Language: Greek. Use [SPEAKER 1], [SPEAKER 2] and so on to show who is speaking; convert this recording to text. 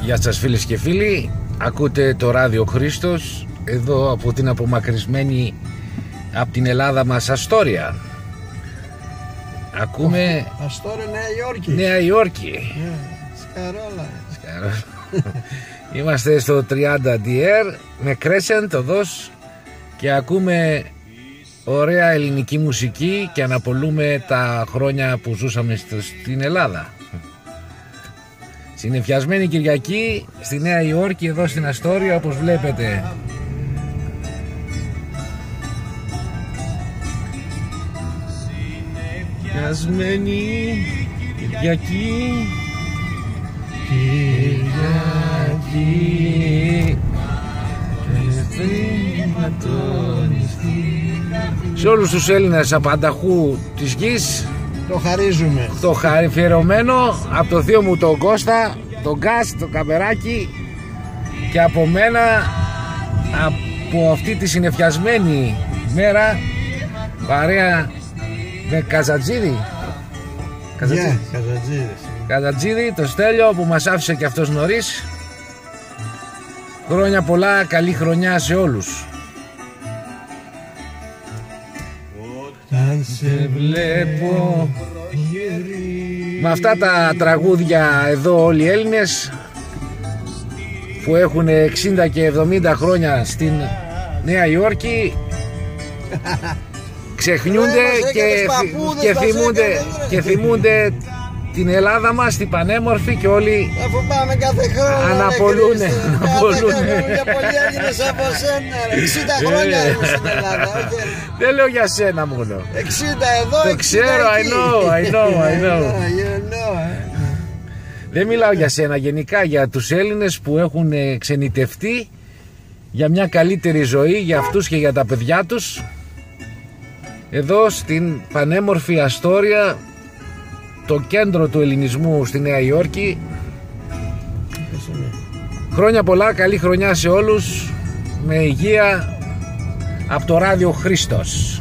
[SPEAKER 1] Γεια σας φίλες και φίλοι, ακούτε το ράδιο Χρήστος εδώ από την απομακρυσμένη από την Ελλάδα μας Αστόρια. Ακούμε
[SPEAKER 2] Αστόρια, Νέα Υόρκη.
[SPEAKER 1] Νέα Υόρκη.
[SPEAKER 2] Σκαρόλα.
[SPEAKER 1] Είμαστε στο 30DR με Crescent οδός και ακούμε ωραία ελληνική μουσική και αναπολούμε τα χρόνια που ζούσαμε στην Ελλάδα. Συννεφιασμένη Κυριακή στη Νέα Υόρκη, εδώ στην Αστόρια, όπως βλέπετε. Συννεφιασμένη Κυριακή, σε όλους τους Έλληνες απανταχού της γης
[SPEAKER 2] το χαρίζουμε.
[SPEAKER 1] το χαριφιερωμένο από το θείο μου τον Κώστα, τον Γκάς, τον Καμπεράκι, και από μένα από αυτή τη συννεφιασμένη μέρα παρέα με Καζατζίδη. Καζατζίδη, το Στέλιο που μας άφησε και αυτός νωρίς. Χρόνια πολλά, καλή χρονιά σε όλους.
[SPEAKER 2] Όταν σε βλέπω
[SPEAKER 1] με αυτά τα τραγούδια εδώ όλοι οι Έλληνες που έχουν 60 και 70 χρόνια στην Νέα Υόρκη ξεχνιούνται και θυμούνται την Ελλάδα μας, την πανέμορφη, και όλοι
[SPEAKER 2] αφού πάμε κάθε χρόνο
[SPEAKER 1] αναπολούν.
[SPEAKER 2] Για πολλοί Έλληνες από σένα, 60 χρόνια είμαι στην Ελλάδα.
[SPEAKER 1] Δεν λέω για σένα μόνο.
[SPEAKER 2] 60 εδώ, 60
[SPEAKER 1] το ξέρω, I know. Δεν μιλάω για σένα, γενικά για τους Έλληνες που έχουν ξενιτευτεί για μια καλύτερη ζωή για αυτούς και για τα παιδιά τους εδώ στην πανέμορφη Αστόρια, το κέντρο του ελληνισμού στη Νέα Υόρκη. Χρόνια πολλά, καλή χρονιά σε όλους, με υγεία από το ράδιο Χρήστος.